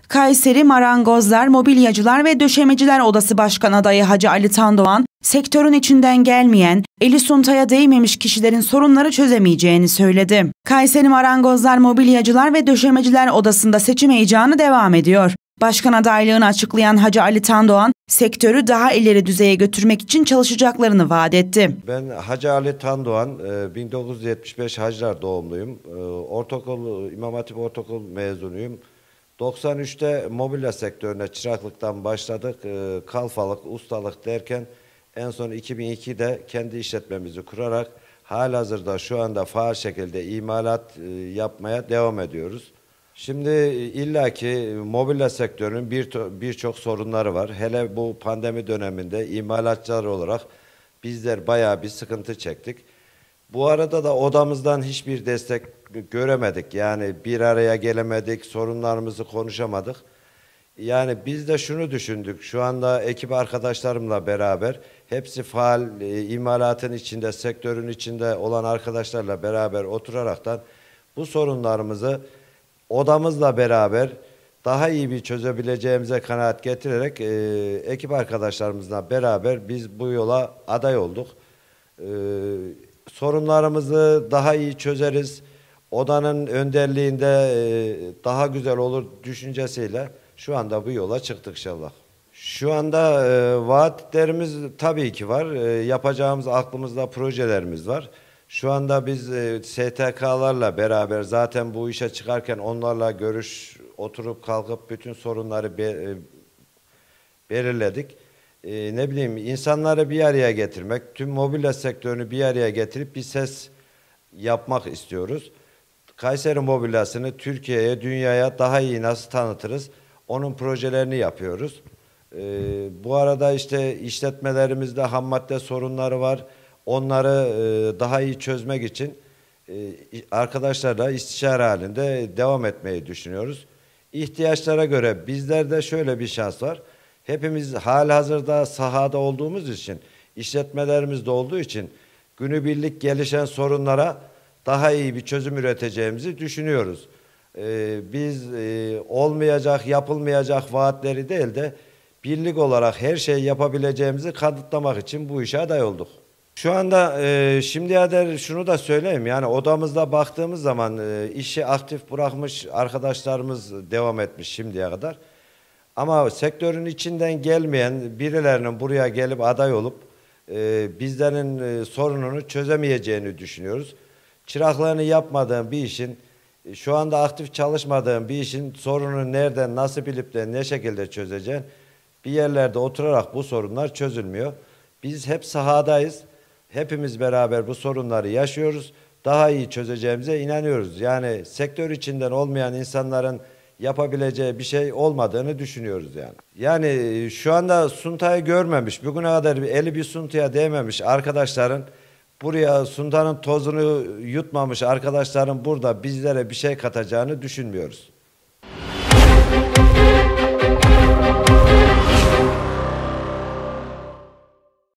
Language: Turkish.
Kayseri Marangozlar, Mobilyacılar ve Döşemeciler Odası Başkan Adayı Hacı Ali Tandoğan, sektörün içinden gelmeyen, eli suntaya değmemiş kişilerin sorunları çözemeyeceğini söyledi. Kayseri Marangozlar, Mobilyacılar ve Döşemeciler Odası'nda seçim heyecanı devam ediyor. Başkan adaylığını açıklayan Hacı Ali Tandoğan, sektörü daha ileri düzeye götürmek için çalışacaklarını vaat etti. Ben Hacı Ali Tandoğan, 1975 Hacılar doğumluyum. İmam Hatip Ortaokul mezunuyum. 93'te mobilya sektörüne çıraklıktan başladık. Kalfalık, ustalık derken en son 2002'de kendi işletmemizi kurarak halihazırda şu anda faal şekilde imalat yapmaya devam ediyoruz. Şimdi illaki mobilya sektörünün birçok sorunları var. Hele bu pandemi döneminde imalatçılar olarak bizler bayağı bir sıkıntı çektik. Bu arada da odamızdan hiçbir destek göremedik. Yani bir araya gelemedik, sorunlarımızı konuşamadık. Yani biz de şunu düşündük. Şu anda ekip arkadaşlarımla beraber hepsi faal imalatın içinde, sektörün içinde olan arkadaşlarla beraber oturaraktan bu sorunlarımızı odamızla beraber daha iyi bir çözebileceğimize kanaat getirerek ekip arkadaşlarımızla beraber biz bu yola aday olduk. Sorunlarımızı daha iyi çözeriz. Odanın önderliğinde daha güzel olur düşüncesiyle şu anda bu yola çıktık inşallah. Şu anda vaatlerimiz tabii ki var. Yapacağımız aklımızda projelerimiz var. Şu anda biz STK'larla beraber zaten bu işe çıkarken onlarla oturup kalkıp bütün sorunları belirledik. Ne bileyim insanları bir araya getirmek, tüm mobilya sektörünü bir araya getirip bir ses yapmak istiyoruz. Kayseri mobilyasını Türkiye'ye, dünyaya daha iyi nasıl tanıtırız? Onun projelerini yapıyoruz. Bu arada işte işletmelerimizde ham madde sorunları var. Onları daha iyi çözmek için arkadaşlarla istişare halinde devam etmeyi düşünüyoruz. İhtiyaçlara göre bizlerde şöyle bir şans var. Hepimiz halihazırda sahada olduğumuz için, işletmelerimizde olduğu için günübirlik gelişen sorunlara daha iyi bir çözüm üreteceğimizi düşünüyoruz. Biz olmayacak, yapılmayacak vaatleri değil de birlik olarak her şeyi yapabileceğimizi kanıtlamak için bu işe aday olduk. Şu anda şimdiye kadar şunu da söyleyeyim, yani odamızda baktığımız zaman işi aktif bırakmış arkadaşlarımız devam etmiş şimdiye kadar. Ama sektörün içinden gelmeyen birilerinin buraya gelip aday olup bizlerin sorununu çözemeyeceğini düşünüyoruz. Çıraklığını yapmadığım bir işin, şu anda aktif çalışmadığım bir işin sorununu nereden, nasıl bilip de ne şekilde çözeceğin, bir yerlerde oturarak bu sorunlar çözülmüyor. Biz hep sahadayız. Hepimiz beraber bu sorunları yaşıyoruz. Daha iyi çözeceğimize inanıyoruz. Yani sektör içinden olmayan insanların yapabileceği bir şey olmadığını düşünüyoruz yani. Yani şu anda suntayı görmemiş, bugüne kadar eli bir suntuya değmemiş arkadaşların, buraya suntanın tozunu yutmamış arkadaşların burada bizlere bir şey katacağını düşünmüyoruz.